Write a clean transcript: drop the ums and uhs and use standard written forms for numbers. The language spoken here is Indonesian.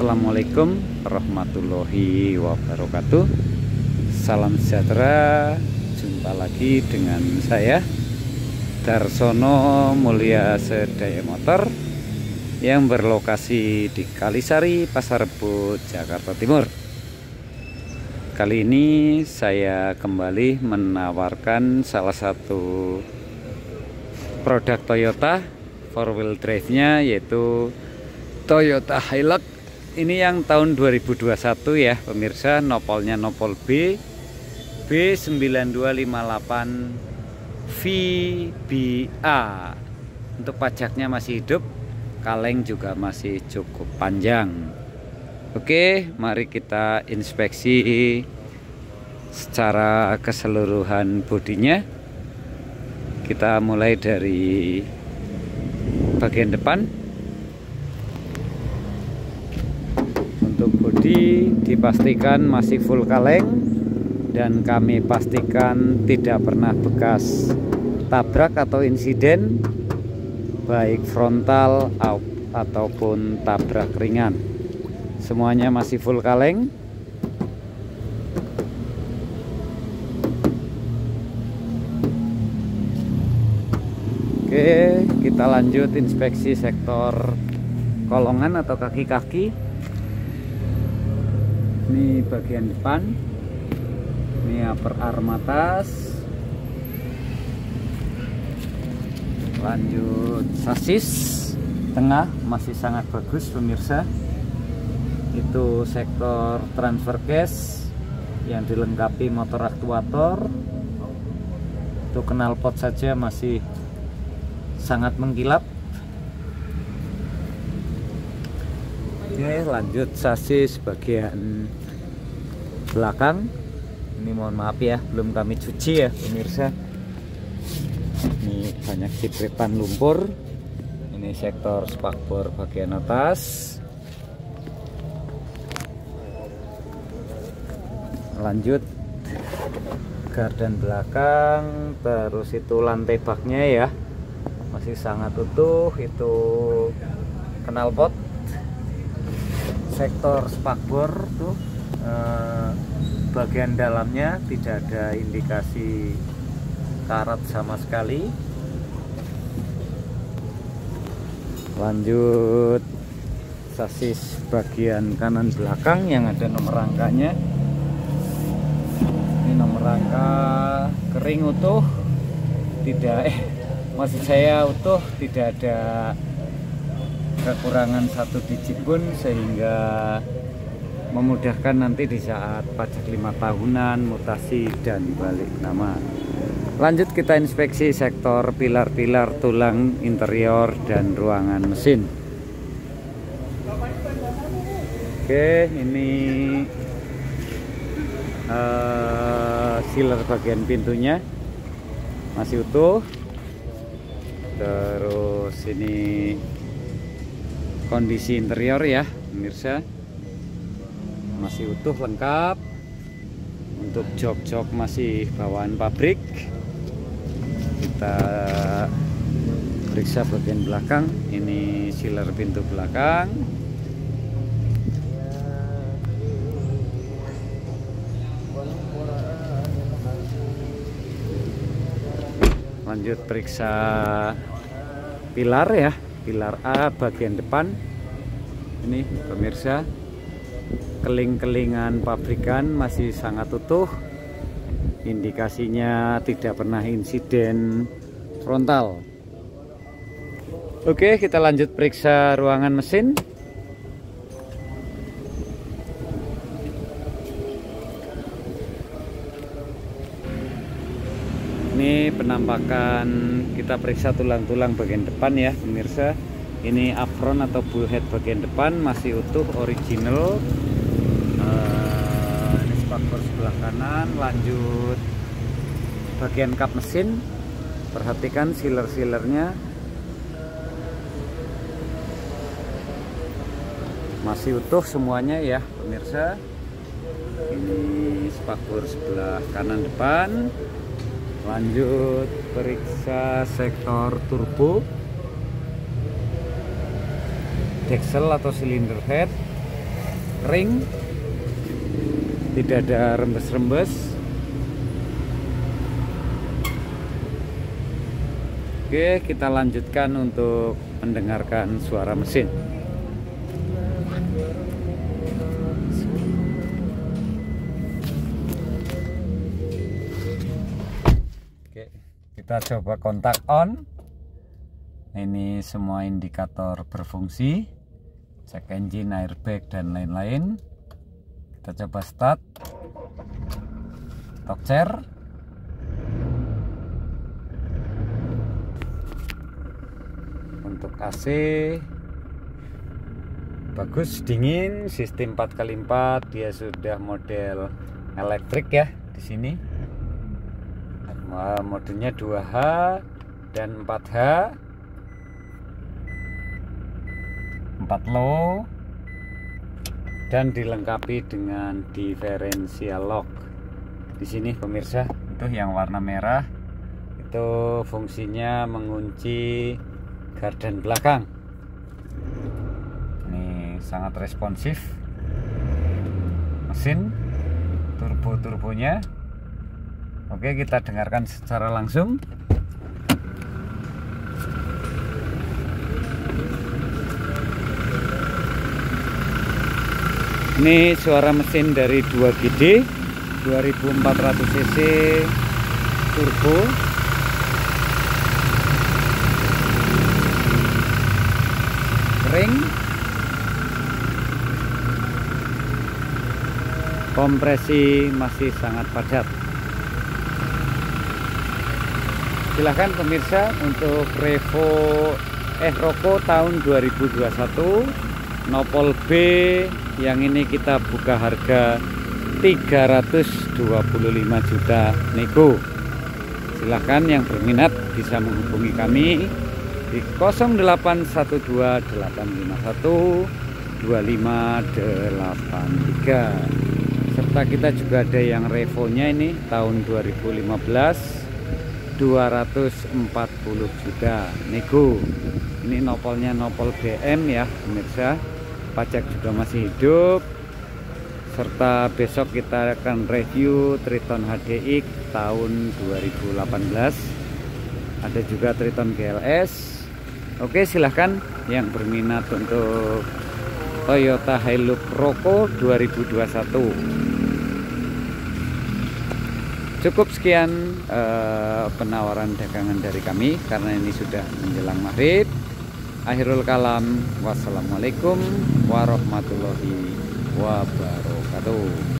Assalamualaikum warahmatullahi wabarakatuh. Salam sejahtera. Jumpa lagi dengan saya Darsono Mulia Sedaya Motor yang berlokasi di Kalisari, Pasar Rebo, Jakarta Timur. Kali ini saya kembali menawarkan salah satu produk Toyota 4-wheel drive-nya, yaitu Toyota Hilux. Ini yang tahun 2021 ya pemirsa. Nopolnya nopol B9258 VBA. Untuk pajaknya masih hidup, kaleng juga masih cukup panjang. Oke, mari kita inspeksi secara keseluruhan bodinya. Kita mulai dari bagian depan. Untuk bodi dipastikan masih full kaleng, dan kami pastikan tidak pernah bekas tabrak atau insiden baik frontal ataupun tabrak ringan. Semuanya masih full kaleng. Oke, kita lanjut inspeksi sektor kolongan atau kaki-kaki. Ini bagian depan, ini upper arm atas. Lanjut sasis tengah masih sangat bagus pemirsa. Itu sektor transfer case yang dilengkapi motor aktuator. Itu knalpot saja masih sangat mengkilap. Oke, lanjut sasis bagian belakang. Ini mohon maaf ya, belum kami cuci ya pemirsa. Ini banyak cipretan lumpur. Ini sektor spakbor bagian atas. Lanjut gardan belakang, terus itu lantai baknya ya masih sangat utuh. Itu knalpot. Sektor spakbor tuh bagian dalamnya tidak ada indikasi karat sama sekali. Lanjut sasis bagian kanan belakang yang ada nomor rangkanya. Ini nomor rangka kering utuh, tidak maksud saya utuh, tidak ada kekurangan satu digit pun, sehingga memudahkan nanti di saat pajak 5 tahunan, mutasi dan balik nama. Lanjut kita inspeksi sektor pilar-pilar, tulang interior dan ruangan mesin. Oke, ini sealer bagian pintunya masih utuh. Terus ini kondisi interior ya pemirsa, masih utuh lengkap. Untuk jok-jok masih bawaan pabrik. Kita periksa bagian belakang. Ini sealer pintu belakang. Lanjut periksa pilar ya, pilar A bagian depan. Ini pemirsa, keling-kelingan pabrikan masih sangat utuh. Indikasinya tidak pernah insiden frontal. Oke, kita lanjut periksa ruangan mesin. Ini penampakan, kita periksa tulang-tulang bagian depan ya pemirsa. Ini apron atau bullhead bagian depan masih utuh, original. Ini spakbor sebelah kanan. Lanjut bagian kap mesin, perhatikan sealer-sealernya masih utuh semuanya ya pemirsa. Ini spakbor sebelah kanan depan. Lanjut periksa sektor turbo, deksel atau silinder head. ring, tidak ada rembes-rembes. Oke, kita lanjutkan untuk mendengarkan suara mesin. Oke, kita coba kontak on. Ini semua indikator berfungsi, cek engine, airbag, dan lain-lain. Kita coba start, talk chair. Untuk AC bagus, dingin, sistem 4x4, dia sudah model elektrik ya di sini. Modenya 2H dan 4H, 4 low, dan dilengkapi dengan differential lock. Di sini pemirsa, itu yang warna merah itu fungsinya mengunci gardan belakang. Ini sangat responsif mesin, turbonya. Oke, kita dengarkan secara langsung. Ini suara mesin dari 2GD 2400 cc turbo. Ring, kompresi masih sangat padat. Silahkan pemirsa, untuk Revo Roko tahun 2021 Nopol B yang ini kita buka harga 325 juta nego. Silahkan yang berminat bisa menghubungi kami di 0812812583. Serta kita juga ada yang Revo-nya ini tahun 2015 240 juta nego. Ini nopolnya nopol BM ya pemirsa, pajak juga masih hidup. Serta besok kita akan review Triton HDX tahun 2018, ada juga Triton GLS. Oke, silahkan yang berminat untuk Toyota Hilux Roko 2021. Cukup sekian penawaran dagangan dari kami karena ini sudah menjelang maghrib. Akhirul kalam, wassalamualaikum warahmatullahi wabarakatuh.